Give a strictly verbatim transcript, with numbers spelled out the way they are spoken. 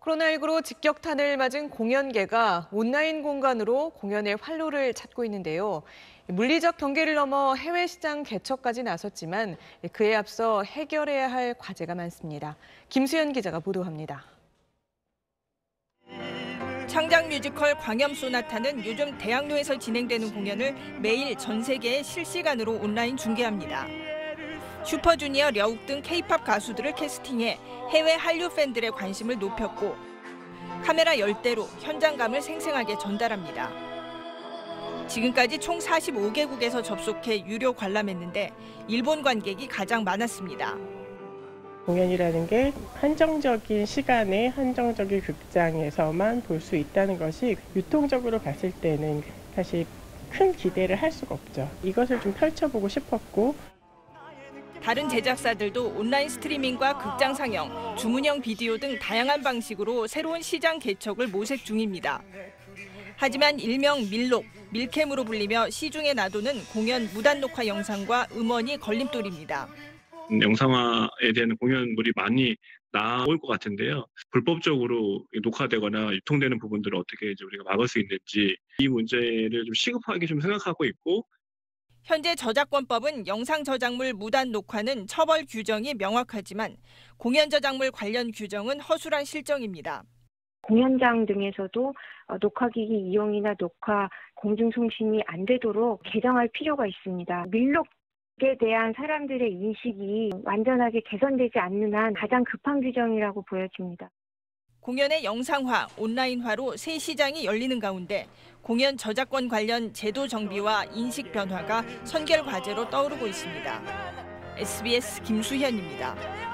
코로나십구로 직격탄을 맞은 공연계가 온라인 공간으로 공연의 활로를 찾고 있는데요. 물리적 경계를 넘어 해외 시장 개척까지 나섰지만 그에 앞서 해결해야 할 과제가 많습니다. 김수연 기자가 보도합니다. 창작 뮤지컬 광염 소나타는 요즘 대학로에서 진행되는 공연을 매일 전 세계에 실시간으로 온라인 중계합니다. 슈퍼주니어, 려욱 등 케이팝 가수들을 캐스팅해 해외 한류 팬들의 관심을 높였고 카메라 열 대로 현장감을 생생하게 전달합니다. 지금까지 총 사십오 개국에서 접속해 유료 관람했는데 일본 관객이 가장 많았습니다. 공연이라는 게 한정적인 시간에 한정적인 극장에서만 볼 수 있다는 것이 유통적으로 봤을 때는 사실 큰 기대를 할 수가 없죠. 이것을 좀 펼쳐보고 싶었고 다른 제작사들도 온라인 스트리밍과 극장 상영, 주문형 비디오 등 다양한 방식으로 새로운 시장 개척을 모색 중입니다. 하지만 일명 밀록, 밀캠으로 불리며 시중에 놔두는 공연 무단 녹화 영상과 음원이 걸림돌입니다. 영상화에 대한 공연물이 많이 나올 것 같은데요. 불법적으로 녹화되거나 유통되는 부분들을 어떻게 이제 우리가 막을 수 있는지 이 문제를 좀 시급하게 좀 생각하고 있고. 현재 저작권법은 영상 저작물 무단 녹화는 처벌 규정이 명확하지만 공연 저작물 관련 규정은 허술한 실정입니다. 공연장 등에서도 녹화기기 이용이나 녹화 공중송신이 안 되도록 개정할 필요가 있습니다. 밀록에 대한 사람들의 인식이 완전하게 개선되지 않는 한 가장 급한 규정이라고 보여집니다. 공연의 영상화, 온라인화로 새 시장이 열리는 가운데 공연 저작권 관련 제도 정비와 인식 변화가 선결 과제로 떠오르고 있습니다. 에스비에스 김수현입니다.